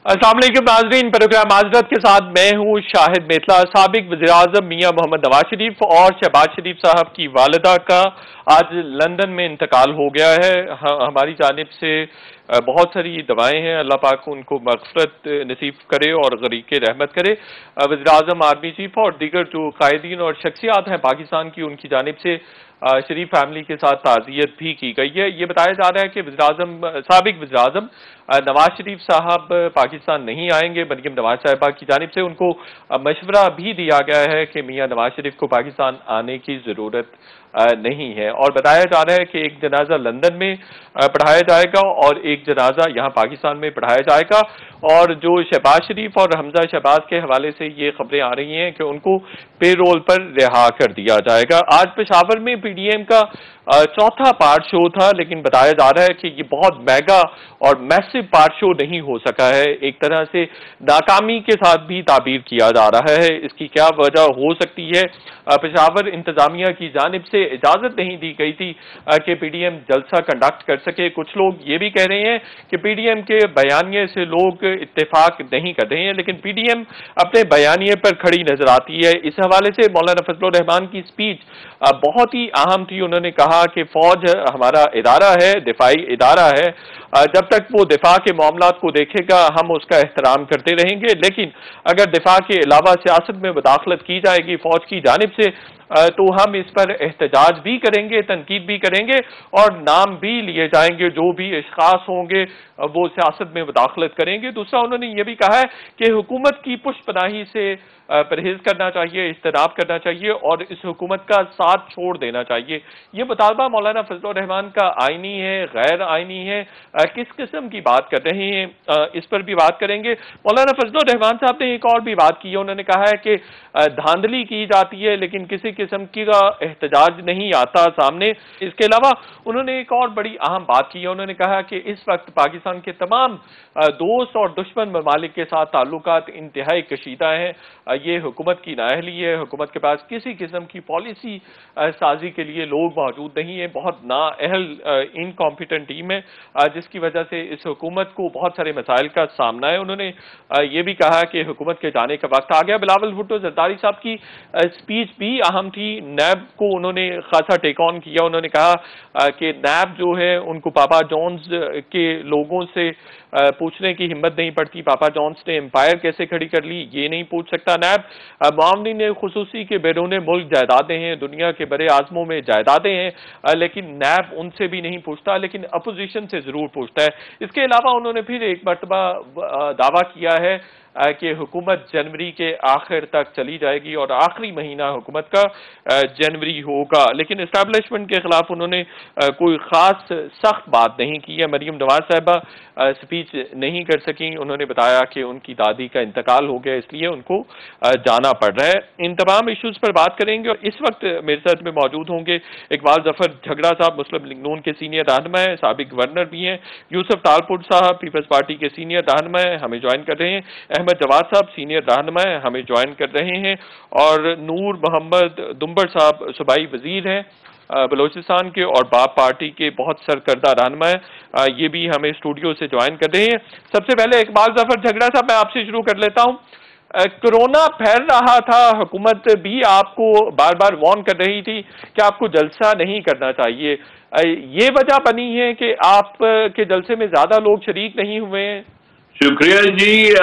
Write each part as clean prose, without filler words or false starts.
अस्सलाम वालेकुम नाज़रीन, प्रोग्राम माज़रत के साथ मैं हूँ शाहिद मेतला। साबिक वज़ीर-ए-आज़म मियां मोहम्मद नवाज शरीफ और शहबाज शरीफ साहब की वालिदा का आज लंदन में इंतकाल हो गया है। हमारी जानिब से बहुत सारी दवाएं हैं, अल्लाह पाक उनको मग़फ़िरत नसीब करे और गरीक़ रहमत करे। वज़ीर-ए-आज़म, आर्मी चीफ और दीगर जो कायदीन और शख्सियात हैं पाकिस्तान की, उनकी जानिब से शरीफ फैमिली के साथ ताज़ियत भी की गई है। ये बताया जा रहा है कि साबिक वज़ीर-ए-आज़म नवाज शरीफ साहब पाकिस्तान नहीं आएंगे। मरियम नवाज साहिबा की जानिब से उनको मशवरा भी दिया गया है कि मियां नवाज शरीफ को पाकिस्तान आने की ज़रूरत नहीं है, और बताया जा रहा है कि एक जनाजा लंदन में पढ़ाया जाएगा और एक जनाजा यहाँ पाकिस्तान में पढ़ाया जाएगा। और जो शहबाज शरीफ और हमजा शहबाज के हवाले से ये खबरें आ रही हैं कि उनको पे रोल पर रिहा कर दिया जाएगा। आज पेशावर में पीडीएम का चौथा पार्ट शो था, लेकिन बताया जा रहा है कि ये बहुत मेगा और मैसिव पार्ट शो नहीं हो सका है। एक तरह से नाकामी के साथ भी ताबीर किया जा रहा है। इसकी क्या वजह हो सकती है? पेशावर इंतजामिया की जानिब से इजाजत नहीं दी गई थी कि पीडीएम जलसा कंडक्ट कर सके। कुछ लोग ये भी कह रहे हैं कि पीडीएम के बयानिए से लोग इत्तेफाक नहीं कर रहे हैं, लेकिन पीडीएम अपने बयानिए पर खड़ी नजर आती है। इस हवाले से मौलाना फजलुर रहमान की स्पीच बहुत ही अहम थी। उन्होंने कहा कि फौज हमारा इदारा है, दिफाई इदारा है, जब तक वो दिफा के मामलात को देखेगा हम उसका एहतराम करते रहेंगे, लेकिन अगर दिफा के अलावा सियासत में मुदाखलत की जाएगी फौज की जानिब से तो हम इस पर एहतजाज भी करेंगे, तनकीद भी करेंगे और नाम भी लिए जाएंगे। जो भी अशखास होंगे वो सियासत में मुदाखलत करेंगे। दूसरा, उन्होंने ये भी कहा है कि हुकूमत की पुष्पनाही से परहेज करना चाहिए, इज्तनाब करना चाहिए और इस हुकूमत का साथ छोड़ देना चाहिए। ये मुतालबा मौलाना फजलुर रहमान का आईनी है, गैर आईनी है, किस किस्म की बात कर रहे हैं, इस पर भी बात करेंगे। मौलाना फजलुर रहमान साहब ने एक और भी बात की है। उन्होंने कहा है कि धांधली की जाती है लेकिन किसी किस्म की का एहतजाज नहीं आता सामने। इसके अलावा उन्होंने एक और बड़ी अहम बात की है। उन्होंने कहा कि इस वक्त पाकिस्तान के तमाम दोस्त और दुश्मन ममालिक के साथ ताल्लुकात इंतहाई कशीदा हैं। ये हुकूमत की नाअहली है, हुकूमत के पास किसी किस्म की पॉलिसी साजी के लिए लोग मौजूद नहीं है, बहुत नाअहल इनकॉम्पिटेंट टीम है, जिसकी वजह से इस हुकूमत को बहुत सारे मसाइल का सामना है। उन्होंने ये भी कहा कि हुकूमत के जाने का वक्त आ गया। बिलावल भुट्टो जरदारी साहब की स्पीच भी अहम थी। नैब को उन्होंने खासा टेक ऑन किया। उन्होंने कहा कि नैब जो है उनको पापा जॉन्स के लोगों से पूछने की हिम्मत नहीं पड़ती। पापा जॉन्स ने एम्पायर कैसे खड़ी कर ली ये नहीं पूछ सकता नैब। मामनी ने खुसूसी के बैरून मुल्क जायदादें हैं, दुनिया के बड़े आजमों में जायदादें हैं, लेकिन नैब उनसे भी नहीं पूछता, लेकिन अपोजिशन से जरूर पूछता है। इसके अलावा उन्होंने फिर एक मरतबा दावा किया है कि हुकूमत जनवरी के आखिर तक चली जाएगी और आखिरी महीना हुकूमत का जनवरी होगा, लेकिन एस्टैब्लिशमेंट के खिलाफ उन्होंने कोई खास सख्त बात नहीं की है। मरियम नवाज साहिबा स्पीच नहीं कर सकी। उन्होंने बताया कि उनकी दादी का इंतकाल हो गया, इसलिए उनको जाना पड़ रहा है। इन तमाम इश्यूज पर बात करेंगे और इस वक्त मेरे साथ में मौजूद होंगे इकबाल जफर झगड़ा साहब, मुस्लिम लीग नून के सीनियर रहनुमा है, साबिक गवर्नर भी हैं। यूसुफ तालपुर साहब पीपल्स पार्टी के सीनियर रहनुमा है, हमें ज्वाइन कर रहे हैं। अहमद जवाद साहब सीनियर रहनुमा है, हमें ज्वाइन कर रहे हैं। और नूर मोहम्मद दुम्बर साहब सूबाई वजीर हैं बलोचिस्तान के और बाप पार्टी के बहुत सरकर्दा रहनुमा है, ये भी हमें स्टूडियो से ज्वाइन कर रहे हैं। सबसे पहले इकबाल जफर झगड़ा साहब, मैं आपसे शुरू कर लेता हूँ। कोरोना फैल रहा था, हुकूमत भी आपको बार बार वार्न कर रही थी कि आपको जलसा नहीं करना चाहिए। ये वजह बनी है कि आप के जलसे में ज्यादा लोग शरीक नहीं हुए हैं? शुक्रिया जी,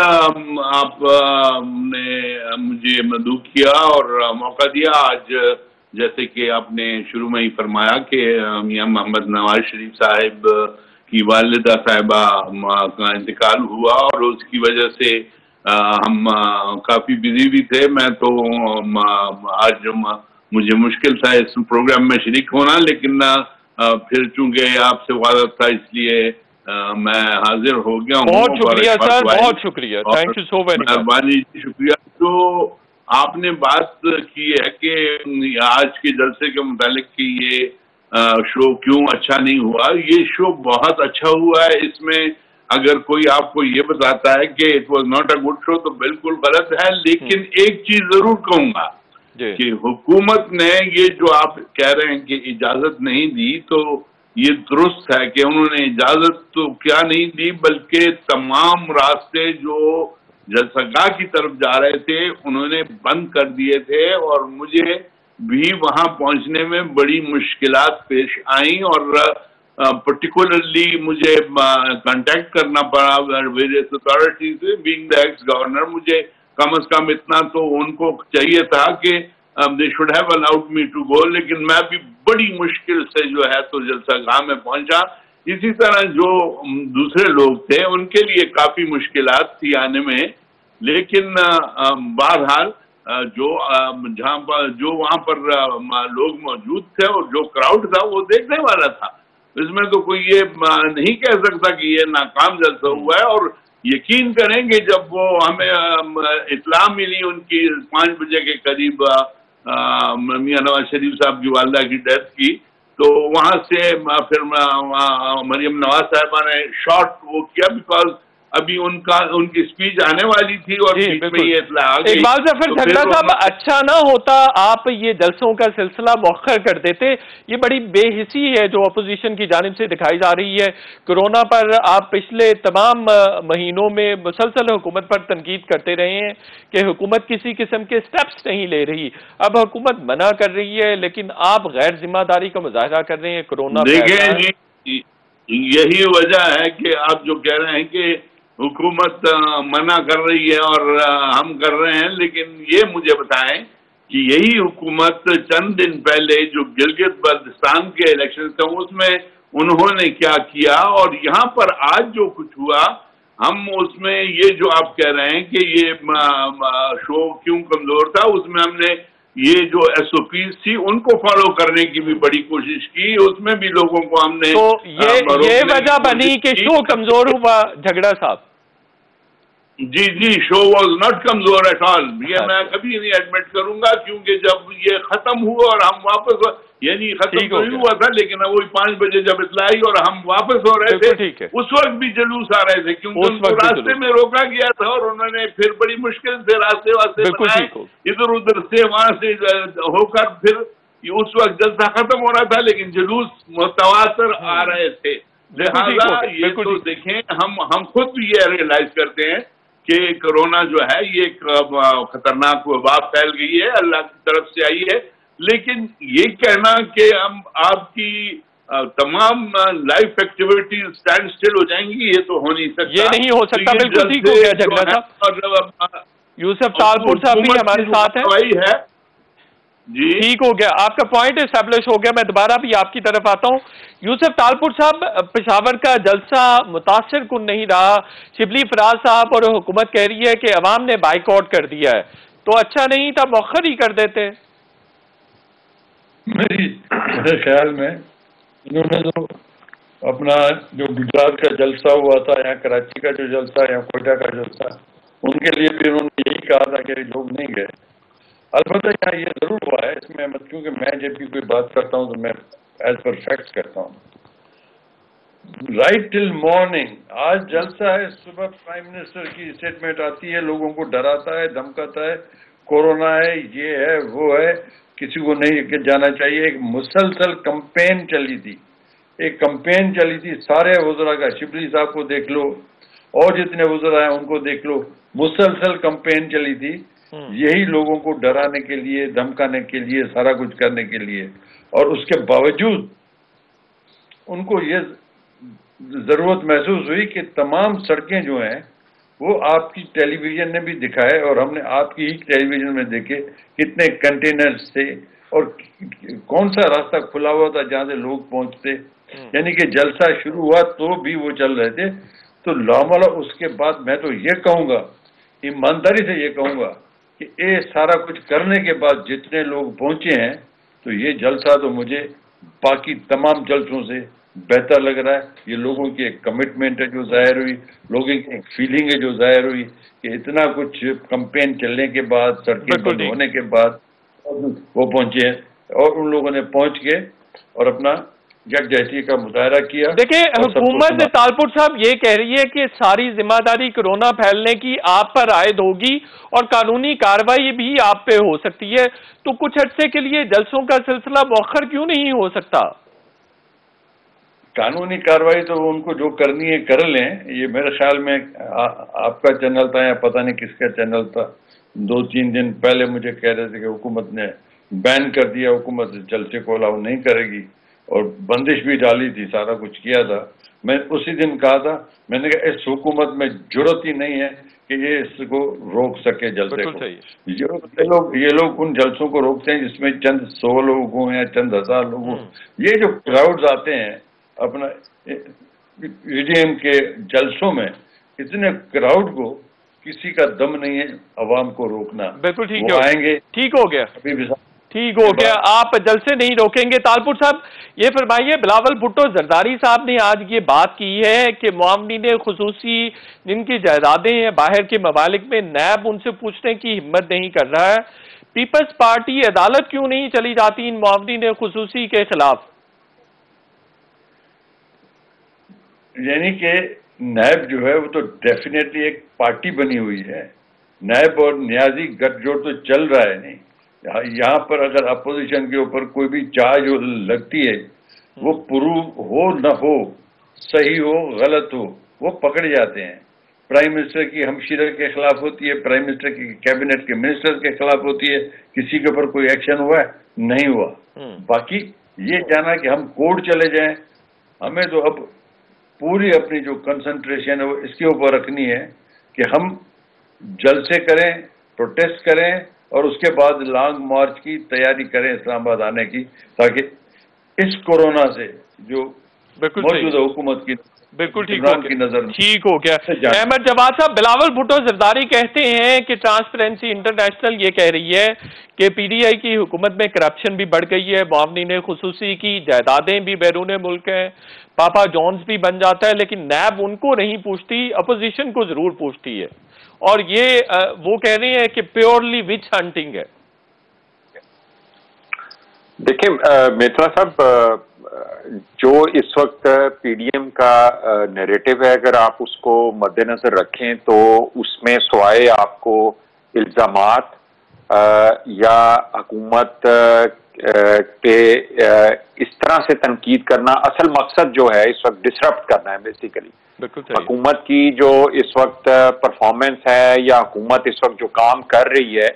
आपने मुझे मदऊ किया और मौका दिया। आज जैसे कि आपने शुरू में ही फरमाया कि मियां मोहम्मद नवाज शरीफ साहिब की वालिदा साहिबा का इंतकाल हुआ और उसकी वजह से हम काफ़ी बिजी भी थे। मैं तो आज मुझे मुश्किल था इस प्रोग्राम में शरीक होना, लेकिन फिर चूंकि आपसे वादा था इसलिए मैं हाजिर हो गया हूँ। बहुत शुक्रिया सर, बहुत शुक्रिया, thank you so very much. मेहरबानी, शुक्रिया। तो आपने बात की है कि आज के जलसे के मुतालिक कि ये शो क्यों अच्छा नहीं हुआ। ये शो बहुत अच्छा हुआ है। इसमें अगर कोई आपको ये बताता है कि it was not a good show तो बिल्कुल गलत है। लेकिन एक चीज जरूर कहूंगा कि हुकूमत ने ये जो आप कह रहे हैं कि इजाजत नहीं दी, तो یہ درست ہے کہ انہوں نے اجازت تو کیا نہیں دی، بلکہ تمام راستے جو جلسہ گاہ کی طرف جا رہے تھے انہوں نے بند کر دیے تھے، اور مجھے بھی وہاں پہنچنے میں بڑی مشکلات پیش آئیں، اور پرٹیکولرلی مجھے کانٹیکٹ کرنا پڑا various authorities, being the ex governor. مجھے کم از کم اتنا تو ان کو چاہیے تھا کہ they should have allowed me to go، لیکن میں بھی بڑی مشکل سے جو ہے تو جلسہ گاہ میں پہنچا. اسی طرح جو دوسرے لوگ تھے ان کے لیے کافی مشکلات تھی آنے میں، لیکن بہرحال جو وہاں پر لوگ موجود تھے اور جو کراؤڈ تھا وہ دیکھنے والا تھا. اس میں تو کوئی یہ نہیں کہہ سکتا کہ یہ ناکام جلسہ ہوا ہے. اور یقین کریں گے جب وہ ہمیں اطلاع ملی ان کی 5 بجے کے قریب میاں نواز شریف صاحب کی والدہ کی ڈیتھ کی، تو وہاں سے پھر مریم نواز صاحبہ نے شارٹ وہ کیا، بیکاز ابھی ان کی سپیچ آنے والی تھی اور بیچ میں یہ اطلاع آ گئی. اقبال ظفر جھگڑا صاحب، اچھا نہ ہوتا آپ یہ جلسوں کا سلسلہ مؤخر کر دیتے. یہ بڑی بے حسی ہے جو اپوزیشن کی جانب سے دکھائی جا رہی ہے. کورونا پر آپ پچھلے تمام مہینوں میں مسلسل حکومت پر تنقید کرتے رہے ہیں کہ حکومت کسی قسم کے سٹیپس نہیں لے رہی. اب حکومت منع کر رہی ہے لیکن آپ غیر ذمہ داری کا مظاہرہ کر رہے ہیں. کورونا دیکھیں، یہی وجہ ہے کہ آپ جو کہہ رہے ہیں کہ حکومت منع کر رہی ہے اور ہم کر رہے ہیں، لیکن یہ مجھے بتائیں کہ یہی حکومت چند دن پہلے جو گلگت بلتستان کے الیکشن تھے اس میں انہوں نے کیا کیا، اور یہاں پر آج جو کچھ ہوا ہم اس میں یہ جو آپ کہہ رہے ہیں کہ یہ شو کیوں کمزور تھا، اس میں ہم نے یہ جو ایس او پیز تھی ان کو فالو کرنے کی بھی بڑی کوشش کی. اس میں بھی لوگوں کو ہم نے، تو یہ وجہ بنی کہ شو کمزور ہوا جھگڑا صاحب؟ جی شو واز ناٹ کمزور ایٹ آل. یہ میں کبھی نہیں ایڈمٹ کروں گا، کیونکہ جب یہ ختم ہوا اور ہم واپس، یعنی ختم تو نہیں ہوا تھا لیکن وہی 5 بجے جب اطلاع آئی اور ہم واپس ہو رہے تھے اس وقت بھی جلوس آ رہے تھے، کیونکہ ان کو راستے میں روکا گیا تھا اور انہوں نے پھر بڑی مشکل سے راستے بنائے ادھر ادھر سے، وہاں سے ہو کر پھر اس وقت جلسہ ختم ہو رہا تھا لیکن جلوس متواتر آ رہے تھے. لہٰذا یہ تو دیکھیں ہم خود بھی یہ ریئلائز کرتے ہیں کہ کرونا جو ہے یہ ایک خطرناک وبا پھیل گئی ہے، اللہ کی طرف سے آئی ہے. لیکن یہ کہنا کہ ہم آپ کی تمام لائف ایکٹیویٹیز اسٹینڈ اسٹل ہو جائیں گی، یہ تو ہو نہیں سکتا. یہ نہیں ہو سکتا. بالکل ٹھیک ہو گیا جھگڑا صاحب. یوسف طالپور صاحب بھی ہمارے ساتھ ہیں. جی ٹھیک ہو گیا، آپ کا پوائنٹ اسٹیبلش ہو گیا. میں دوبارہ بھی آپ کی طرف آتا ہوں. یوسف طالپور صاحب، پشاور کا جلسہ متاثر کن نہیں رہا. شبلی فراز صاحب اور حکومت کہہ رہی ہے کہ عوام نے بائیک آؤٹ کر دیا ہے، تو اچھا نہیں تھا مؤخر ہی کر دیتے؟ میرے خیال میں انہوں نے تو اپنا جو گجرات کا جلسہ ہوا تھا یا کراچی کا جو جلسہ یا کوئٹہ کا جلسہ، ان کے لیے بھی انہوں نے یہی کہا تھا کہ لوگ نہیں گئے. البتہ یہاں یہ ضرور ہوا ہے، اس میں کیونکہ میں جب بھی کوئی بات کرتا ہوں تو میں ایز پر فیکٹس کرتا ہوں. رائٹ ٹل مارننگ آج جلسہ ہے، صبح پرائم منسٹر کی اسٹیٹمنٹ آتی ہے، لوگوں کو ڈراتا ہے، دھمکاتا ہے، کورونا ہے، یہ ہے، وہ ہے، کسی کو نہیں جانا چاہیے. ایک مسلسل کمپین چلی تھی، سارے وزراء کا، شبلی صاحب کو دیکھ لو اور جتنے وزراء ہیں ان کو دیکھ لو، مسلسل کمپین چلی تھی یہی لوگوں کو ڈرانے کے لیے، دھمکانے کے لیے، سارا کچھ کرنے کے لیے. اور اس کے باوجود ان کو یہ ضرورت محسوس ہوئی کہ تمام سڑکیں جو ہیں وہ آپ کی ٹیلی ویژن نے بھی دکھائے اور ہم نے آپ کی ہی ٹیلی ویژن میں دیکھے کتنے کنٹینرز تھے اور کون سا راستہ کھلا ہوا تھا جہاں سے لوگ پہنچتے. یعنی کہ جلسہ شروع ہوا تو بھی وہ چل رہے تھے. تو لاملا اس کے بعد میں تو یہ کہوں گا، ایمانداری سے یہ کہوں گا کہ یہ سارا کچھ کرنے کے بعد جتنے لوگ پہنچے ہیں تو یہ جلسہ تو مجھے باقی تمام جلسوں سے بہتر لگ رہا ہے. یہ لوگوں کی ایک کمٹمنٹ ہے جو ظاہر ہوئی، لوگوں کی ایک فیلنگ ہے جو ظاہر ہوئی کہ اتنا کچھ کمپین چلنے کے بعد، سڑکیں بند ہونے کے بعد وہ پہنچے ہیں اور ان لوگوں نے پہنچ کے اور اپنا یکجہتی کا مظاہرہ کیا. دیکھیں حکومت طالپور صاحب یہ کہہ رہی ہے کہ ساری ذمہ داری کورونا پھیلنے کی آپ پر عائد ہوگی اور قانونی کارروائی بھی آپ پہ ہو سکتی ہے، تو کچھ عرصے کے لیے جلسوں کا سلسلہ مؤخر کیوں نہیں ہو سکتا؟ कानूनी कार्रवाई तो उनको जो करनी है कर लें। ये मेरे ख्याल में आपका चैनल था या पता नहीं किसका चैनल था, 2-3 दिन पहले मुझे कह रहे थे कि हुकूमत ने बैन कर दिया, हुकूमत जलसे को अलाउ नहीं करेगी, और बंदिश भी डाली थी, सारा कुछ किया था। मैं उसी दिन कहा था, मैंने कहा इस हुकूमत में जरूरत ही नहीं है कि ये इसको रोक सके जलसे को। ये लोग उन जलसों को रोकते हैं जिसमें चंद 100 लोग हों या चंद 1000 लोग हों। ये जो क्राउड्स आते हैं अपना ईडीएम के जलसों में, इतने क्राउड को किसी का दम नहीं है अवाम को रोकना। बिल्कुल ठीक है, आएंगे, ठीक हो गया, अभी भी ठीक हो गया, आप जलसे नहीं रोकेंगे। तालपुर साहब ये फरमाइए, बिलावल भुट्टो जरदारी साहब ने आज ये बात की है कि मुआवनीन खुसूसी जिनकी जायदादें हैं बाहर के ममालिक में, नैब उनसे पूछने की हिम्मत नहीं कर रहा है। पीपल्स पार्टी अदालत क्यों नहीं चली जाती इन मुआवनीन खुसूसी के खिलाफ? यानी कि नैब जो है वो तो डेफिनेटली एक पार्टी बनी हुई है। नैब और न्याजी गठजोड़ तो चल रहा है नहीं। यहाँ पर अगर अपोजिशन के ऊपर कोई भी चार्ज लगती है, वो प्रूव हो न हो, सही हो गलत हो, वो पकड़े जाते हैं। प्राइम मिनिस्टर की हमशीर के खिलाफ होती है, प्राइम मिनिस्टर की कैबिनेट के मिनिस्टर के खिलाफ होती है, किसी के ऊपर कोई एक्शन हुआ है? नहीं हुआ। बाकी ये जाना कि हम कोर्ट चले जाएं, हमें तो अब पूरी अपनी जो कंसंट्रेशन है वो इसके ऊपर रखनी है कि हम जलसे करें, प्रोटेस्ट करें और उसके बाद लॉन्ग मार्च की तैयारी करें इस्लामाबाद आने की, ताकि इस कोरोना से जो मौजूदा हुकूमत की बिल्कुल ठीक हो गया। अहमद जवाद साहब, बिलावल भुट्टो जरदारी कहते हैं कि ट्रांसपेरेंसी इंटरनेशनल ये कह रही है कि पीडीआई की हुकूमत में करप्शन भी बढ़ गई है, मुआवनीन खुसूसी की जायदादें भी बैरून मुल्क हैं, पापा जॉन्स भी बन जाता है, लेकिन नैब उनको नहीं पूछती, अपोजिशन को जरूर पूछती है। और ये वो कह रहे हैं कि प्योरली विच हंटिंग है। देखिए मेत्रा साहब, जो इस वक्त पीडीएम का नैरेटिव है, अगर आप उसको मद्देनजर रखें तो उसमें सवाए आपको इल्जामात या हुकूमत पे इस तरह से तनकीद करना, असल मकसद जो है इस वक्त डिसरप्ट करना है बेसिकली। हुकूमत की जो इस वक्त परफॉर्मेंस है या हुकूमत इस वक्त जो काम कर रही है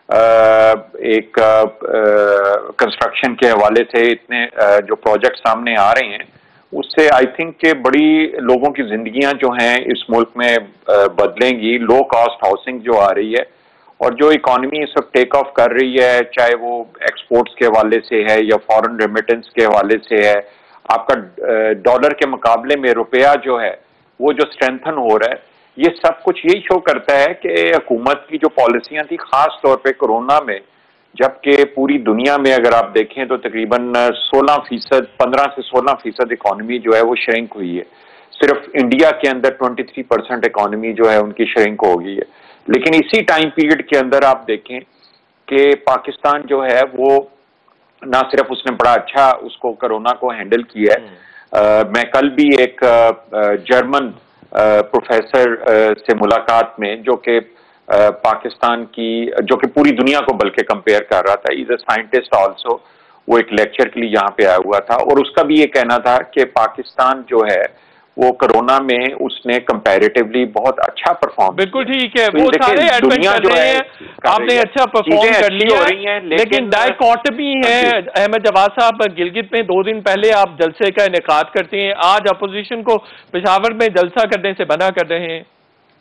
एक कंस्ट्रक्शन के हवाले से, इतने जो प्रोजेक्ट सामने आ रहे हैं, उससे आई थिंक कि बड़ी लोगों की जिंदगियां जो हैं इस मुल्क में बदलेंगी। लो कॉस्ट हाउसिंग जो आ रही है और जो इकॉनमी इस वक्त टेक ऑफ कर रही है, चाहे वो एक्सपोर्ट्स के हवाले से है या फॉरेन रेमिटेंस के हवाले से है, आपका डॉलर के मुकाबले में रुपया जो है वो जो स्ट्रेंथन हो रहा है, ये सब कुछ यही शो करता है कि हुकूमत की जो पॉलिसियां थी, खास तौर पे कोरोना में, जबकि पूरी दुनिया में अगर आप देखें तो तकरीबन 16%, 15 से 16% इकॉनमी जो है वो श्रिंक हुई है। सिर्फ इंडिया के अंदर 23% इकॉनमी जो है उनकी श्रिंक हो गई है। लेकिन इसी टाइम पीरियड के अंदर आप देखें कि पाकिस्तान जो है वो ना सिर्फ उसने बड़ा अच्छा उसको कोरोना को हैंडल किया है। मैं कल भी एक जर्मन प्रोफेसर से मुलाकात में, जो कि पाकिस्तान की, जो कि पूरी दुनिया को बल्कि कंपेयर कर रहा था, इज अ साइंटिस्ट आल्सो, वो एक लेक्चर के लिए यहाँ पे आया हुआ था और उसका भी ये कहना था कि पाकिस्तान जो है वो कोरोना में उसने कंपैरेटिवली बहुत अच्छा परफॉर्म। बिल्कुल ठीक है, वो सारे एडमिट कर रहे हैं, आपने अच्छा परफॉर्म कर लिया, लेकिन डायकॉटमी है। अहमद जवाद साहब, गिलगित में 2 दिन पहले आप जलसे का इनेकाद करते हैं, आज अपोजिशन को पेशावर में जलसा करने से मना कर रहे हैं।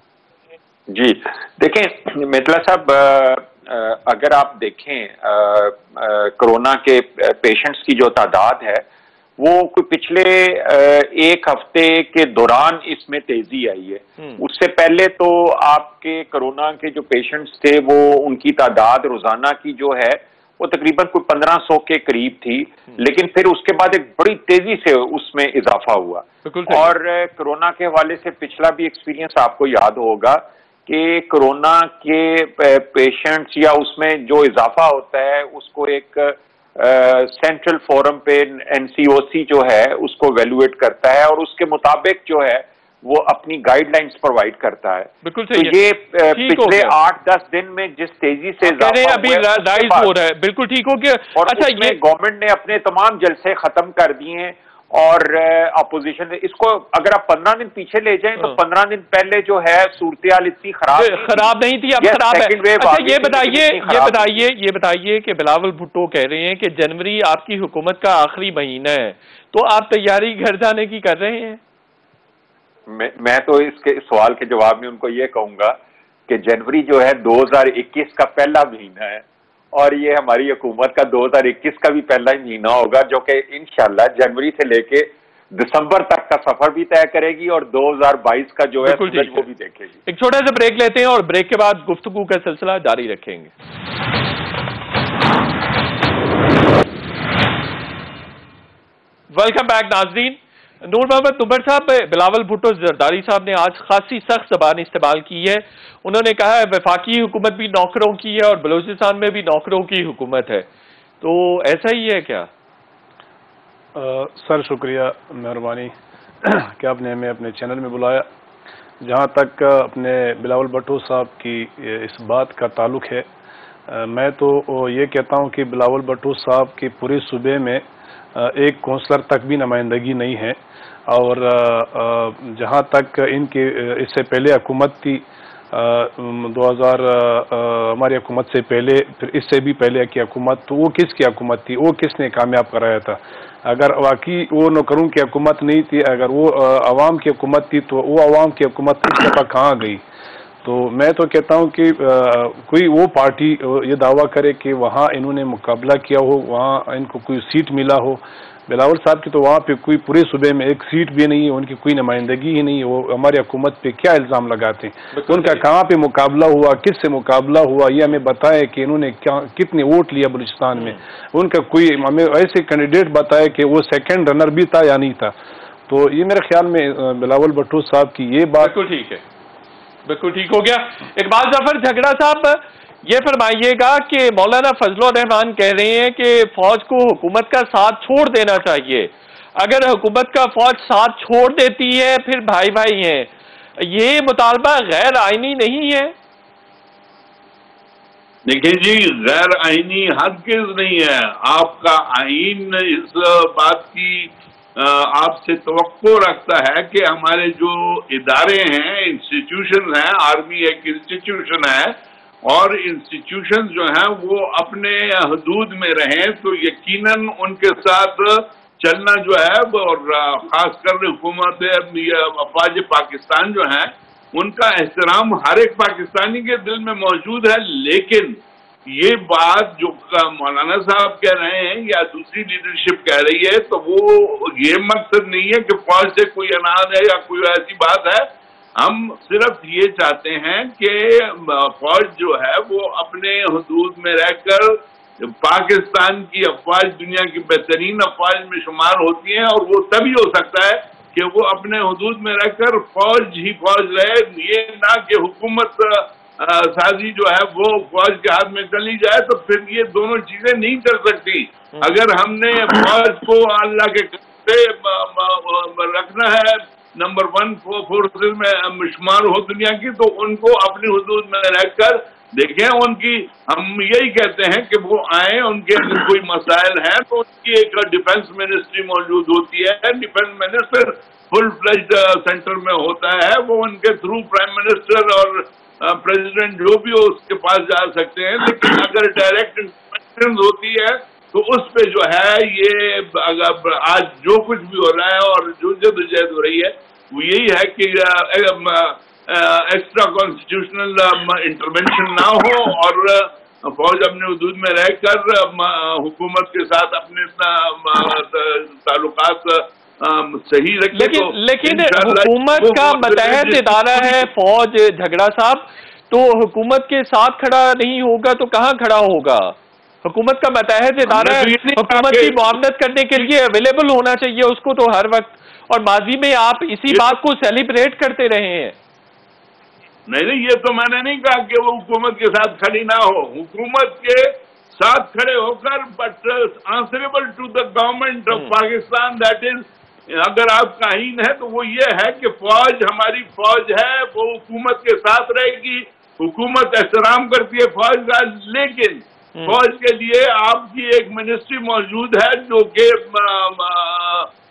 जी देखें मेतला साहब, अगर आप देखें कोरोना के पेशेंट्स की जो तादाद है वो कोई पिछले एक हफ्ते के दौरान इसमें तेजी आई है। उससे पहले तो आपके कोरोना के जो पेशेंट्स थे वो उनकी तादाद रोजाना की जो है वो तकरीबन कोई 1500 के करीब थी, लेकिन फिर उसके बाद एक बड़ी तेजी से उसमें इजाफा हुआ। और कोरोना के हवाले से पिछला भी एक्सपीरियंस आपको याद होगा कि कोरोना के पेशेंट्स या उसमें जो इजाफा होता है उसको एक सेंट्रल फोरम पे एनसीओसी जो है उसको वैल्यूएट करता है और उसके मुताबिक जो है वो अपनी गाइडलाइंस प्रोवाइड करता है। बिल्कुल तो ये पिछले 8-10 दिन में जिस तेजी से अभी राइज हो रहा है, बिल्कुल ठीक हो गया। और अच्छा, ये गवर्नमेंट ने अपने तमाम जलसे खत्म कर दिए हैं اور اپوزیشن اس کو اگر آپ 15 دن پیچھے لے جائیں تو 15 دن پہلے جو ہے صورتحال اتنی خراب نہیں تھی، اب خراب ہے۔ اچھا یہ بتائیے کہ بلاول بھٹو کہہ رہے ہیں کہ جنوری آپ کی حکومت کا آخری مہینہ ہے، تو آپ تیاری گھر جانے کی کر رہے ہیں؟ میں تو اس کے سوال کے جواب میں ان کو یہ کہوں گا کہ جنوری جو ہے 2021 کا پہلا مہینہ ہے، اور یہ ہماری حکومت کا 2021 کا بھی پہلا ہی مہینہ ہوگا، جو کہ انشاءاللہ جنوری سے لے کے دسمبر تک کا سفر بھی طے کرے گی اور 2022 کا جو ہے وہ بھی دیکھے گی۔ ایک چھوٹا سا بریک لیتے ہیں اور بریک کے بعد گفتگو کا سلسلہ جاری رکھیں گے۔ ویلکم بیک ناظرین۔ نور محمد نبر صاحب، بلاول بھٹو زرداری صاحب نے آج خاصی سخت زبان استعمال کی ہے۔ انہوں نے کہا ہے وفاقی حکومت بھی نوکروں کی ہے اور بلوچستان میں بھی نوکروں کی حکومت ہے، تو ایسا ہی ہے کیا؟ سر شکریہ، مہربانی کہ آپ نے ہمیں اپنے چینل میں بلایا۔ جہاں تک اپنے بلاول بھٹو صاحب کی اس بات کا تعلق ہے، میں تو یہ کہتا ہوں کہ بلاول بھٹو صاحب کی پورے صوبے میں ایک کونسلر تک بھی نمائندگی نہیں ہے، اور جہاں تک ان کی اس سے پہلے حکومت تھی 2000 ہماری حکومت سے پہلے، پھر اس سے بھی پہلے کی حکومت، تو وہ کس کی حکومت تھی؟ وہ کس نے کامیاب کرایا تھا؟ اگر واقعی وہ نوکروں کی حکومت نہیں تھی، اگر وہ عوام کی حکومت تھی، تو وہ عوام کی حکومت اس دفعہ کہاں گئی؟ تو میں تو کہتا ہوں کہ کوئی وہ پارٹی یہ دعویٰ کرے کہ وہاں انہوں نے مقابلہ کیا ہو، وہاں ان کو کوئی سیٹ ملا ہو۔ بلاول صاحب کی تو وہاں پہ کوئی پورے صوبے میں ایک سیٹ بھی نہیں ہے، ان کی کوئی نمائندگی ہی نہیں ہے۔ وہ ہماری حکومت پہ کیا الزام لگاتے ہیں؟ ان کا کہاں پہ مقابلہ ہوا، کس سے مقابلہ ہوا، یہ ہمیں بتائے کہ انہوں نے کتنے ووٹ لیا بلوچستان میں۔ ان کا کوئی ہمیں ایسے کینڈیڈیٹ بتائے کہ وہ سیکنڈ رنر بھی تھا یا نہیں تھا۔ تو یہ میرے خیال میں بلاول بھٹو صاحب کی یہ بات بالکل ٹھیک ہے، بالکل ٹھیک ہو گیا۔ اقبال ظفر جھگڑا صاحب، یہ فرمائیے گا کہ مولانا فضل الرحمان کہہ رہے ہیں کہ فوج کو حکومت کا ساتھ چھوڑ دینا چاہیے، اگر حکومت کا فوج ساتھ چھوڑ دیتی ہے پھر بھائی بھائی ہیں، یہ مطالبہ غیر آئینی نہیں ہے؟ دیکھیں جی، غیر آئینی ہرگز نہیں ہے۔ آپ کا آئین اس بات کی آپ سے توقع رکھتا ہے کہ ہمارے جو ادارے ہیں، انسٹیٹیوشن ہیں، آرمی ایک انسٹیٹیوشن ہے، اور انسٹیٹیوشن جو ہیں وہ اپنے حدود میں رہیں، تو یقیناً ان کے ساتھ چلنا جو ہے، اور خاص کر حکومت افواج پاکستان جو ہیں ان کا احترام ہر ایک پاکستانی کے دل میں موجود ہے۔ لیکن یہ بات جو مولانا صاحب کہہ رہے ہیں یا دوسری لیڈرشپ کہہ رہی ہے، تو وہ یہ مقصد نہیں ہے کہ فوج سے کوئی انان ہے یا کوئی ایسی بات ہے۔ ہم صرف یہ چاہتے ہیں کہ فوج جو ہے وہ اپنے حدود میں رہ کر، پاکستان کی افواج دنیا کی بہترین افواج میں شمار ہوتی ہیں، اور وہ تبھی ہو سکتا ہے کہ وہ اپنے حدود میں رہ کر فوج ہی فوج رہے، یہ نہ کہ حکومت سازی جو ہے وہ فوج کے ہاتھ میں چلی جائے، تو پھر یہ دونوں چیزیں نہیں چل سکتی۔ اگر ہم نے فوج کو اللہ کے رکھنا ہے نمبر 1 فورسز میں شمار ہو دنیا کی، تو ان کو اپنی حدود میں رہ کر دیکھیں، ان کی ہم یہی کہتے ہیں کہ وہ آئیں، ان کے کوئی مسائل ہیں تو ان کی ایک ڈیفنس منسٹری موجود ہوتی ہے، defence minister full fledged centre میں ہوتا ہے، وہ ان کے تھرو پرائم منسٹر اور پریزیڈنٹ جو بھی ہو اس کے پاس جا سکتے ہیں۔ لیکن اگر ڈائریکٹ انسٹرکشنز ہوتی ہے تو اس پہ جو ہے یہ اگر آج جو کچھ بھی ہو رہا ہے اور جو جدوجہد ہو رہی ہے وہ یہی ہے کہ ایکسٹرا کانسٹیٹیوشنل انٹرونشن نہ ہو، اور فوج اپنے حدود میں رہ کر حکومت کے ساتھ اپنے تعلقات صحیح رکھے۔ لیکن حکومت کا متحد ادارہ ہے فوج، جھگڑا صاحب، تو حکومت کے ساتھ کھڑا نہیں ہوگا تو کہاں کھڑا ہوگا؟ حکومت کا متحد ادارہ ہے، حکومت کی معاونت کرنے کے لیے اویلیبل ہونا چاہیے اس کو تو ہر وقت، اور ماضی میں آپ اسی بات کو سیلیبریٹ کرتے رہے ہیں۔ نہیں، یہ تو میں نے نہیں کہا کہ وہ حکومت کے ساتھ کھڑی نہ ہو، حکومت کے ساتھ کھڑے ہو کر، but answerable to the government of Pakistan, that is, اگر آپ کا آئین ہے تو وہ یہ ہے کہ فوج ہماری فوج ہے، وہ حکومت کے ساتھ رہے گی، حکومت احترام کرتی ہے فوج کا، لیکن فوج کے لیے آپ کی ایک منسٹری موجود ہے جو کہ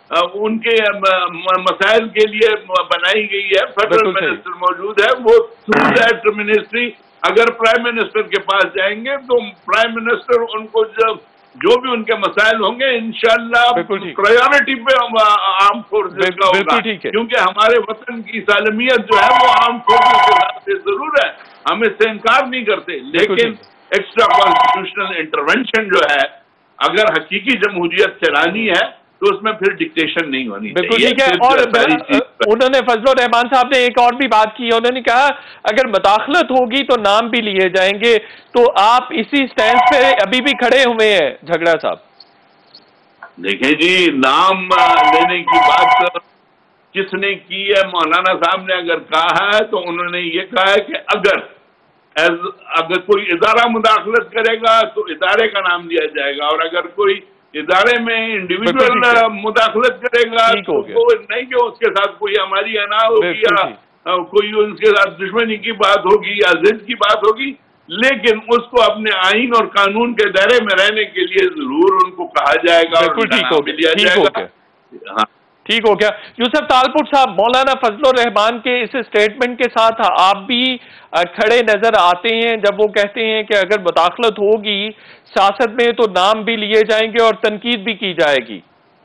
उनके मसाइल के लिए बनाई गई है, फेडरल मिनिस्टर मौजूद है, वो थ्रू दैट मिनिस्ट्री अगर प्राइम मिनिस्टर के पास जाएंगे तो प्राइम मिनिस्टर उनको जो भी उनके मसाइल होंगे इंशाल्लाह प्रायोरिटी पे आर्म फोर्सेस का होगा, क्योंकि हमारे वतन की सालमियत जो है वो आर्म फोर्सेस के साथ से जरूर है, हम इससे इनकार नहीं करते, लेकिन एक्स्ट्रा कॉन्स्टिट्यूशनल इंटरवेंशन जो है अगर हकीकी जमहूरियत चलानी है तो उसमें फिर डिक्टेशन नहीं होनी चाहिए। बिल्कुल ठीक है। और उन्होंने फजलुर रहमान साहब ने एक और भी बात की, उन्होंने कहा अगर मुदाखलत होगी तो नाम भी लिए जाएंगे, तो आप इसी स्टैंड पे अभी भी खड़े हुए हैं झगड़ा साहब? देखें जी, नाम लेने की बात किसने की है? मौलाना साहब ने अगर कहा है तो उन्होंने ये कहा है कि अगर कोई इदारा मुदाखलत करेगा तो इदारे का नाम दिया जाएगा, और अगर कोई इदारे में इंडिविजुअल मुदाखलत करेगा तो वो नहीं कि उसके साथ कोई हमारी अना होगी या कोई उनके साथ दुश्मनी की बात होगी या जिद की बात होगी, लेकिन उसको अपने आइन और कानून के दायरे में रहने के लिए जरूर उनको कहा जाएगा और लिया जाएगा। हाँ, ठीक हो गया। यूसुफ तालपुर साहब, मौलाना फजलुर रहमान के इस स्टेटमेंट के साथ आप भी खड़े नजर आते हैं जब वो कहते हैं कि अगर मुदाखलत होगी सियासत में तो नाम भी लिए जाएंगे और तनकीद भी की जाएगी?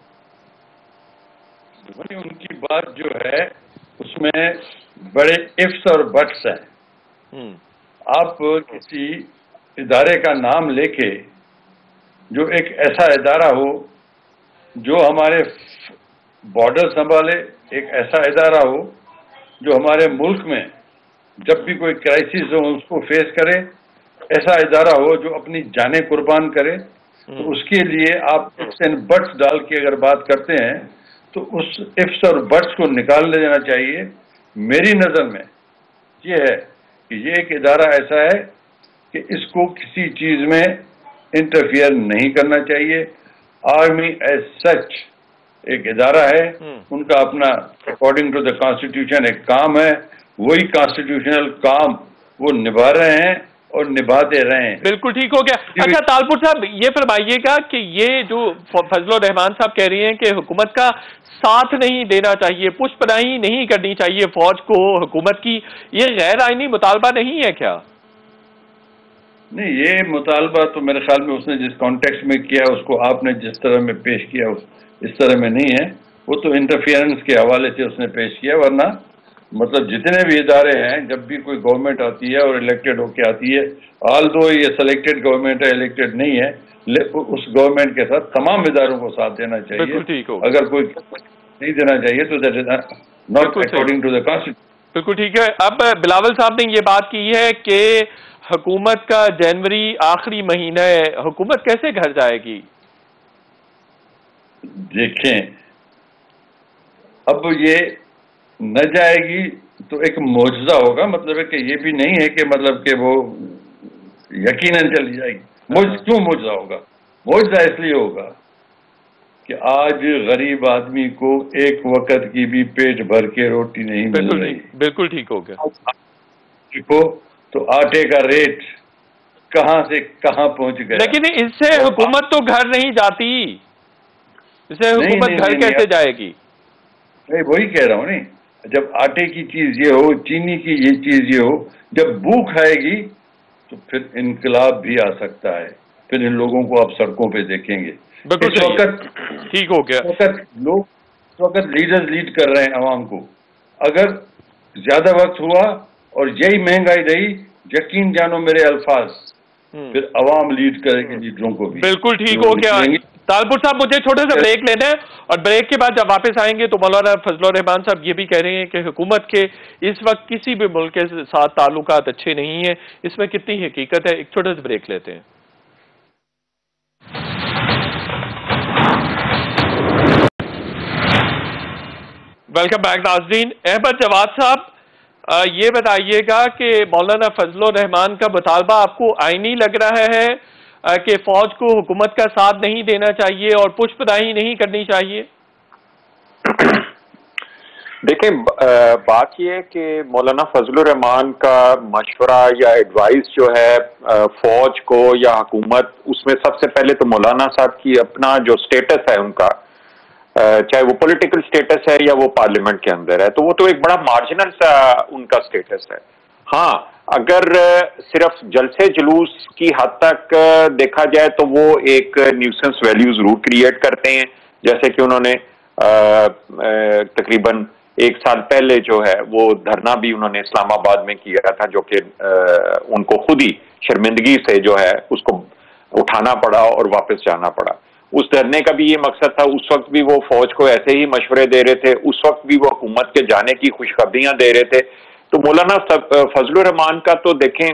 उनकी बात जो है उसमें बड़े इफ्स और बट्स हैं। आप किसी इदारे का नाम लेके, जो एक ऐसा इदारा हो जो हमारे बॉर्डर संभाले, एक ऐसा इदारा हो जो हमारे मुल्क में जब भी कोई क्राइसिस हो उसको फेस करे, ऐसा इदारा हो जो अपनी जानें कुर्बान करे, तो उसके लिए आप इफ्स एंड बट्स डाल के अगर बात करते हैं तो उस इफ्स और बट्स को निकाल लेना चाहिए। मेरी नज़र में ये है कि ये एक इदारा ऐसा है कि इसको किसी चीज़ में इंटरफियर नहीं करना चाहिए। आर्मी एज सच एक इदारा है, उनका अपना अकॉर्डिंग टू द कॉन्स्टिट्यूशन एक काम है, वही कॉन्स्टिट्यूशनल काम वो निभा रहे हैं और निभाते रहे हैं। बिल्कुल ठीक हो गया। अच्छा तालपुर साहब, ये फरमाइएगा कि ये जो फजलुर रहमान साहब कह रही हैं कि हुकूमत का साथ नहीं देना चाहिए, पुष्पनाही नहीं करनी चाहिए फौज को हुकूमत की, ये गैर आईनी मुतालबा नहीं है क्या? नहीं, ये मुतालबा तो मेरे ख्याल में उसने जिस कॉन्टेक्स्ट में किया उसको आपने जिस तरह में पेश किया इस तरह में नहीं है, वो तो इंटरफियरेंस के हवाले से उसने पेश किया। वरना मतलब जितने भी इदारे हैं, जब भी कोई गवर्नमेंट आती है और इलेक्टेड होके आती है, ऑल दो ये सेलेक्टेड गवर्नमेंट है, इलेक्टेड नहीं है, उस गवर्नमेंट के साथ तमाम इदारों को साथ देना चाहिए। अगर कोई नहीं देना चाहिए तो that is not according to the constitution. बिल्कुल ठीक है। अब बिलावल साहब ने ये बात की है कि हुकूमत का जनवरी आखिरी महीना है, हुकूमत कैसे घर जाएगी? देखें, अब ये न जाएगी तो एक मौजज़ा होगा, मतलब है कि ये भी नहीं है कि मतलब कि वो यकीनन चली जाएगी। क्यों मौजज़ा होगा? मौजज़ा इसलिए होगा कि आज गरीब आदमी को एक वक्त की भी पेट भर के रोटी नहीं मिल रही। बिल्कुल ठीक हो गया। देखो तो आटे का रेट कहां से कहां पहुंच गया। लेकिन इससे हुकूमत तो घर नहीं जाती, इससे हुकूमत घर कैसे जाएगी? नहीं, वही कह रहा हूँ। नहीं, जब आटे की चीज ये हो, चीनी की ये चीज ये हो, जब भूख आएगी तो फिर इनकलाब भी आ सकता है, फिर इन लोगों को आप सड़कों पे देखेंगे। इस वक्त ठीक हो गया, लोग इस वक्त लीडर्स लीड कर रहे हैं आवाम को। अगर ज्यादा वक्त हुआ और यही महंगाई रही, यकीन जानो मेरे अल्फाज, फिर आवाम लीड करेगी लीडरों को भी। बिल्कुल ठीक हो गया। तालपुर साहब, मुझे छोटे से ब्रेक लेना है और ब्रेक के बाद जब वापस आएंगे तो मौलाना फजलुर रहमान साहब ये भी कह रहे हैं कि हुकूमत के इस वक्त किसी भी मुल्क के साथ ताल्लुकात अच्छे नहीं है, इसमें कितनी हकीकत है। एक छोटे से ब्रेक लेते हैं। वेलकम बैक नाज़रीन। अहमद जवाद साहब, ये बताइएगा कि मौलाना फजलुर रहमान का मुतालबा आपको आईनी लग रहा है कि फौज को हुकूमत का साथ नहीं देना चाहिए और पुष्पनाही नहीं करनी चाहिए? देखें, बात यह है कि मौलाना फजलुर रहमान का मशवरा या एडवाइस जो है फौज को या हुकूमत, उसमें सबसे पहले तो मौलाना साहब की अपना जो स्टेटस है उनका, चाहे वो पॉलिटिकल स्टेटस है या वो पार्लियामेंट के अंदर है, तो वो तो एक बड़ा मार्जिनल सा उनका स्टेटस है। हाँ, अगर सिर्फ जलसे जुलूस की हद तक देखा जाए तो वो एक न्यूसेंस वैल्यू जरूर क्रिएट करते हैं, जैसे कि उन्होंने तकरीबन 1 साल पहले जो है वो धरना भी उन्होंने इस्लामाबाद में किया था, जो कि उनको खुद ही शर्मिंदगी से जो है उसको उठाना पड़ा और वापस जाना पड़ा। उस धरने का भी ये मकसद था, उस वक्त भी वो फौज को ऐसे ही मशवरे दे रहे थे, उस वक्त भी वो हुकूमत के जाने की खुशखबरियां दे रहे थे। तो मौलाना फजलुर रहमान का तो देखें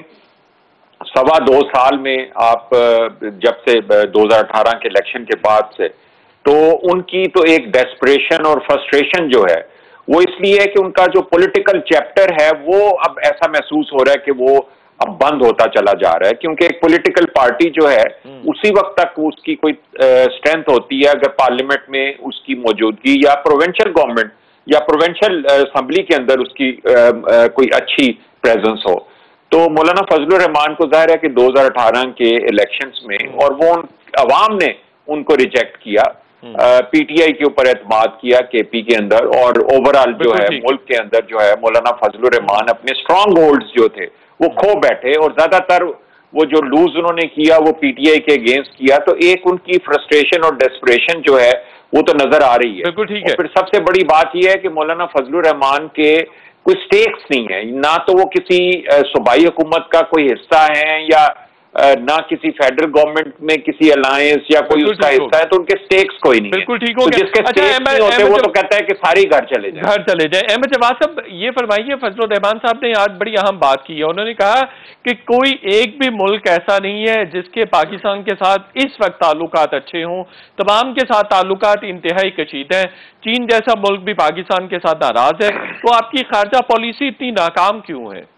2.25 साल में आप जब से 2018 के इलेक्शन के बाद से, तो उनकी तो एक डेस्परेशन और फ्रस्ट्रेशन जो है वो इसलिए है कि उनका जो पॉलिटिकल चैप्टर है वो अब ऐसा महसूस हो रहा है कि वो अब बंद होता चला जा रहा है, क्योंकि एक पॉलिटिकल पार्टी जो है उसी वक्त तक उसकी कोई स्ट्रेंथ होती है अगर पार्लियामेंट में उसकी मौजूदगी या प्रोविंशियल गवर्नमेंट या प्रोविंशियल असेंबली के अंदर उसकी कोई अच्छी प्रेजेंस हो। तो मौलाना फजलुर रहमान को जाहिर है कि 2018 के इलेक्शंस में, और वो अवाम ने उनको रिजेक्ट किया, पीटीआई के ऊपर एतमाद किया केपी के अंदर, और ओवरऑल जो है मुल्क के अंदर जो है मौलाना फजलुर रहमान अपने स्ट्रॉन्ग होल्ड्स जो थे वो खो बैठे, और ज्यादातर वो जो लूज उन्होंने किया वो पीटीआई के अगेंस्ट किया। तो एक उनकी फ्रस्ट्रेशन और डेस्परेशन जो है वो तो नजर आ रही है। बिल्कुल ठीक है। फिर सबसे बड़ी बात यह है कि मौलाना फजलुर रहमान के कोई स्टेक्स नहीं है, ना तो वो किसी सूबाई हुकूमत का कोई हिस्सा है या ना किसी फेडरल गवर्नमेंट में किसी अलायंस या कोई उसका हिस्सा है, तो उनके स्टेक्स कोई नहीं है। बिल्कुल ठीक हो तो गया। जिसके स्टेक्स नहीं होते वो तो कहता है कि सारी घर चले जाए। अहमद जवाद साहब ये फरमाइए, फजलुर रहमान साहब ने आज बड़ी अहम बात की है, उन्होंने कहा कि कोई एक भी मुल्क ऐसा नहीं है जिसके पाकिस्तान के साथ इस वक्त ताल्लुकात अच्छे हों, तमाम के साथ ताल्लुकात इंतहाई कशीद हैं। चीन जैसा मुल्क भी पाकिस्तान के साथ नाराज है, तो आपकी खारजा पॉलिसी इतनी नाकाम क्यों है?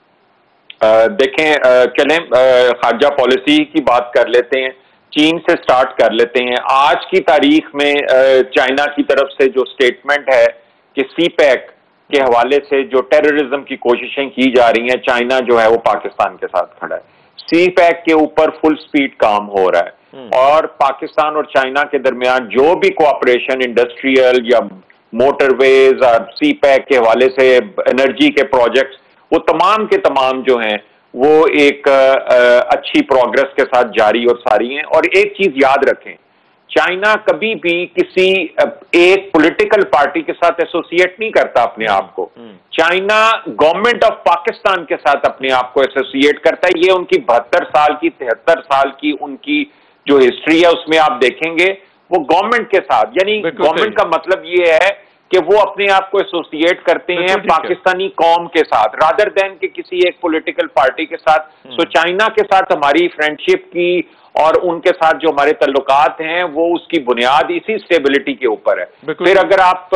देखें, चलें खारजा पॉलिसी की बात कर लेते हैं, चीन से स्टार्ट कर लेते हैं। आज की तारीख में चाइना की तरफ से जो स्टेटमेंट है कि सीपैक के हवाले से जो टेररिज्म की कोशिशें की जा रही हैं, चाइना जो है वो पाकिस्तान के साथ खड़ा है। सीपैक के ऊपर फुल स्पीड काम हो रहा है, और पाकिस्तान और चाइना के दरमियान जो भी कोऑपरेशन इंडस्ट्रियल या मोटरवेज और सीपैक के हवाले से एनर्जी के प्रोजेक्ट्स, वो तमाम के तमाम जो हैं वो एक अच्छी प्रोग्रेस के साथ जारी और सारी हैं। और एक चीज याद रखें, चाइना कभी भी किसी एक पॉलिटिकल पार्टी के साथ एसोसिएट नहीं करता अपने आप को। चाइना गवर्नमेंट ऑफ पाकिस्तान के साथ अपने आप को एसोसिएट करता है। ये उनकी 72 साल की 73 साल की उनकी जो हिस्ट्री है उसमें आप देखेंगे वो गवर्नमेंट के साथ, यानी गवर्नमेंट का मतलब ये है कि वो अपने आप को एसोसिएट करते हैं पाकिस्तानी कौम के साथ रादर देन के किसी एक पॉलिटिकल पार्टी के साथ। सो चाइना के साथ हमारी फ्रेंडशिप की और उनके साथ जो हमारे तल्लुकात हैं वो उसकी बुनियाद इसी स्टेबिलिटी के ऊपर है। फिर अगर आप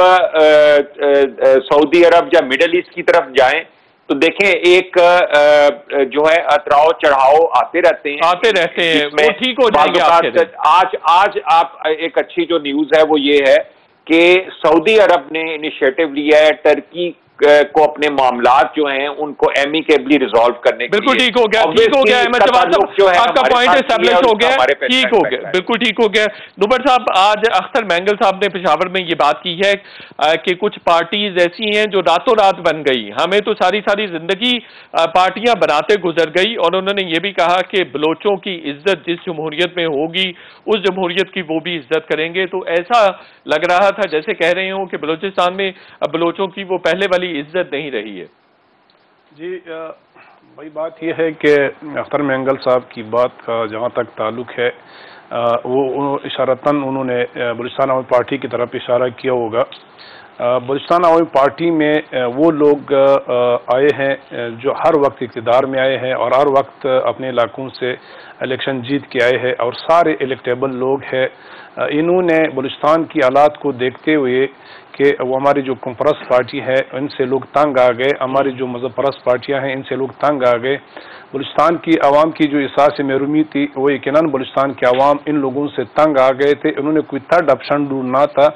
सऊदी अरब या मिडल ईस्ट की तरफ जाएं तो देखें एक जो है अतराव चढ़ाव आते रहते हैं, वो ठीक हो जाएगा। आज आप एक अच्छी जो न्यूज है वो ये है कि सऊदी अरब ने इनिशिएटिव लिया है टर्की को अपने मामलात जो हैं उनको एमिकेबली रिजॉल्व करने के लिए। बिल्कुल ठीक हो गया, ठीक हो गया अहमद जवाद साहब, आपका पॉइंट एस्टैब्लिश हो गया, ठीक हो गया, बिल्कुल ठीक हो गया। नुबर साहब, आज अख्तर मैंगल साहब ने पेशावर में ये बात की है कि कुछ पार्टीज ऐसी हैं जो रातों रात बन गई, हमें तो सारी सारी जिंदगी पार्टियां बनाते गुजर गई, और उन्होंने ये भी कहा कि बलोचों की इज्जत जिस जमहूरियत में होगी उस जमहूरियत की वो भी इज्जत करेंगे। तो ऐसा लग रहा था जैसे कह रहे हो कि बलूचिस्तान में बलोचों की वो पहले वाली इज्जत नहीं रही है। जी भाई, बात यह है कि अख्तर मैंगल साहब की बात का जहाँ तक ताल्लुक है वो इशारतन उन्होंने बलूचिस्तान अवामी पार्टी की तरफ इशारा किया होगा। बलूचिस्तान अवामी पार्टी में वो लोग आए हैं जो हर वक्त इक़्तिदार में आए हैं और हर वक्त अपने इलाकों से इलेक्शन जीत के आए हैं और सारे इलेक्टेबल लोग हैं। इन्होंने बलूचिस्तान की हालात को देखते हुए कि वो हमारी जो कौम परस्त पार्टी है इनसे लोग तंग आ गए, हमारी जो मज़हब परस्त पार्टियाँ हैं इनसे लोग तंग आ गए। बलूचिस्तान की आवाम की जो एहसास महरूमी थी वो यकीनन बलूचिस्तान के आवाम इन लोगों से तंग आ गए थे। उन्होंने कोई थर्ड ऑप्शन ढूंढना था,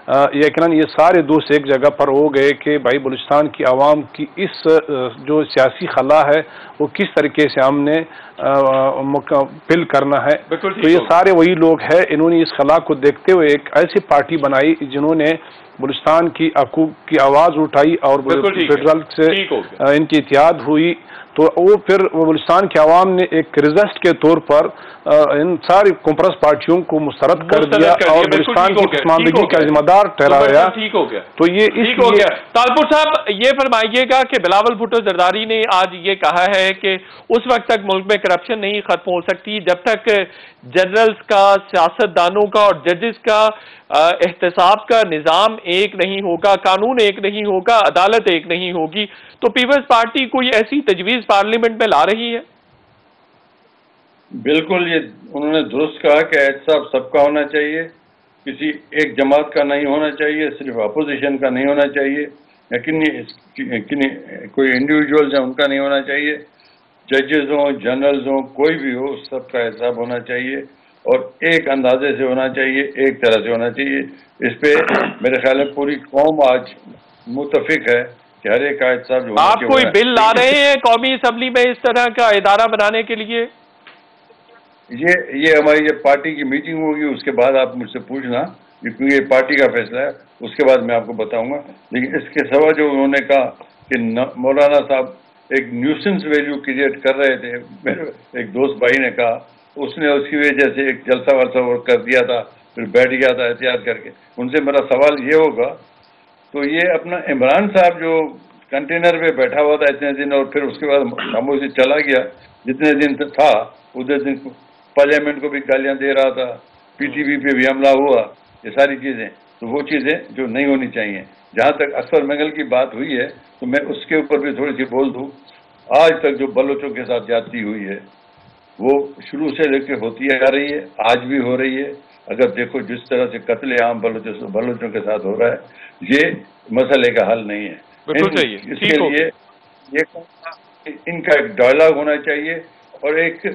यकीनन ये सारे दोस्त एक जगह पर हो गए कि भाई बलूचिस्तान की आवाम की इस जो सियासी खला है वो किस तरीके से हमने फिल करना है। तो ये सारे वही लोग हैं, इन्होंने इस खला को देखते हुए एक ऐसी पार्टी बनाई जिन्होंने बलूचिस्तान की हकूक की आवाज़ उठाई और फेडरल से इनकी इत्तेहाद हुई। तो वो फिर बलूचिस्तान के अवाम ने एक रिजल्ट के तौर पर इन सारी कॉम्प्रेस पार्टियों को मुस्तरद कर दिया और बलूचिस्तान की पसमानदगी का जिम्मेदार ठहराया। ठीक हो गया, तो ये ठीक हो गया। तालपुर साहब ये फरमाइएगा कि बिलावल भुट्टो जरदारी ने आज ये कहा है कि उस वक्त तक मुल्क में करप्शन नहीं खत्म हो सकती जब तक जनरल्स का, सियासतदानों का और जजेस का एहतसाब का निज़ाम एक नहीं होगा, कानून एक नहीं होगा, अदालत एक नहीं होगी। तो पीपल्स पार्टी कोई ऐसी तजवीज़ पार्लियामेंट में ला रही है? बिल्कुल, ये उन्होंने दुरुस्त कहा कि एहतसाब सबका होना चाहिए, किसी एक जमात का नहीं होना चाहिए, सिर्फ अपोजिशन का नहीं होना चाहिए, या कोई इंडिविजुअल्स हैं उनका नहीं होना चाहिए, जजेस हों, जनरल्स हों, कोई भी हो, सबका एहतसाब होना चाहिए और एक अंदाजे से होना चाहिए, एक तरह से होना चाहिए। इस पे मेरे ख्याल में पूरी कौम आज मुतफिक है कि हर एक का एहतसाब जो आप कोई बिल ला रहे हैं कौमी असम्बली में इस तरह का इदारा बनाने के लिए? ये हमारी जब पार्टी की मीटिंग होगी उसके बाद आप मुझसे पूछना, क्योंकि ये पार्टी का फैसला है, उसके बाद मैं आपको बताऊंगा। लेकिन इसके सिवा जो उन्होंने कहा कि मौलाना साहब एक न्यूसेंस वैल्यू क्रिएट कर रहे थे, मेरे एक दोस्त भाई ने कहा, उसने उसकी वजह से एक जलसा वलसा कर दिया था, फिर बैठ गया था एहतियात करके। उनसे मेरा सवाल ये होगा, तो ये अपना इमरान साहब जो कंटेनर पे बैठा हुआ था इतने दिन और फिर उसके बाद खामोशी चला गया, जितने दिन था उतने दिन पार्लियामेंट को भी गालियां दे रहा था, पीटीवी पे भी हमला हुआ, ये सारी चीज़ें, तो वो चीज़ें जो नहीं होनी चाहिए। जहाँ तक असफर मंगल की बात हुई है तो मैं उसके ऊपर भी थोड़ी सी बोल दूँ। आज तक जो बलोचों के साथ ज्यादती हुई है वो शुरू से लेकर होती आ रही है, आज भी हो रही है। अगर देखो जिस तरह से कत्ले आम बलोचों के साथ हो रहा है, ये मसले का हल नहीं है। इसके लिए ये इनका एक डायलॉग होना चाहिए और एक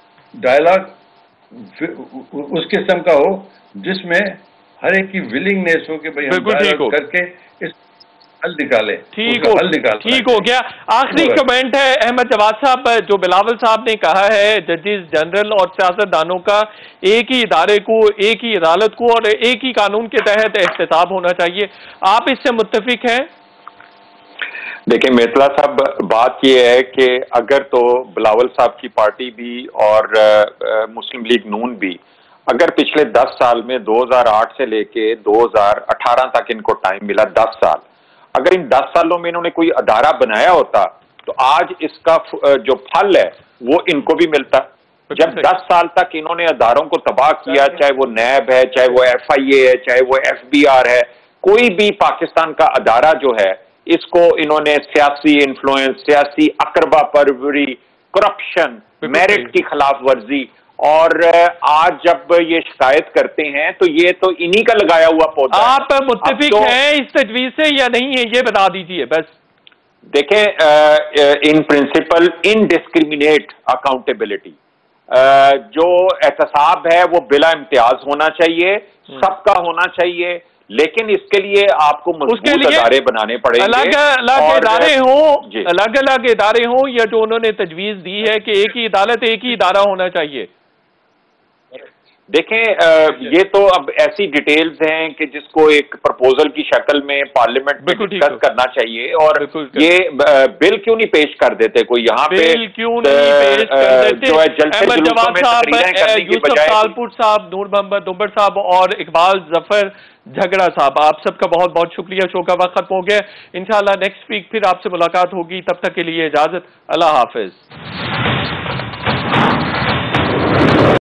डायलॉग उस किस्म का हो जिसमें हर एक की विलिंगनेस हो कि भाई हम डायलॉग करके इस हल निकाले। ठीक हो गया। आखिरी कमेंट है अहमद जवाद साहब, जो बिलावल साहब ने कहा है जजेस जनरल और सियासतदानों का एक ही इदारे को, एक ही अदालत को और एक ही कानून के तहत एहतसाब होना चाहिए, आप इससे मुत्तफिक हैं? देखिए मेतला साहब, बात यह है कि अगर तो बिलावल साहब की पार्टी भी और मुस्लिम लीग नून भी अगर पिछले 10 साल में 2008 से लेके 2018 तक इनको टाइम मिला, 10 साल, अगर इन 10 सालों में इन्होंने कोई अदारा बनाया होता तो आज इसका जो फल है वो इनको भी मिलता। जब 10 साल तक इन्होंने अदारों को तबाह किया, चाहे वो नैब है, चाहे वो FIA है, चाहे वो FBR है, कोई भी पाकिस्तान का अदारा जो है, इसको इन्होंने सियासी इन्फ्लुएंस, सियासी अकरबा परवरी, करप्शन, मेरिट की खिलाफ वर्जी, और आज जब ये शिकायत करते हैं तो ये तो इन्हीं का लगाया हुआ पौधा। आप मुत्तफिक हैं इस तजवीज से या नहीं है, ये बता दीजिए बस। देखें, इन प्रिंसिपल इनडिस्क्रिमिनेट अकाउंटेबिलिटी, जो एहतसाब है वो बिला इम्तियाज होना चाहिए, सबका होना चाहिए, लेकिन इसके लिए आपको मजबूत अदारे बनाने पड़ेंगे। अलग अलग इदारे हों या जो उन्होंने तजवीज दी है कि एक ही अदालत, एक ही इदारा होना चाहिए। देखें, ये तो अब ऐसी डिटेल्स हैं कि जिसको एक प्रपोजल की शक्ल में पार्लियामेंट में डिस्कस करना चाहिए। और ये बिल क्यों नहीं पेश कर देते कोई यहाँ पे, क्यों नहीं पेश कर देते? जो है जलसे जवाब साहब, यूसुफ तालपुर साहब, नूर मोहम्मद दुम्बर साहब और इकबाल जफर झगड़ा साहब, आप सबका बहुत बहुत शुक्रिया। शो का वक्त खत्म हो गया, इंशाल्लाह नेक्स्ट वीक फिर आपसे मुलाकात होगी, तब तक के लिए इजाजत, अल्लाह हाफिज।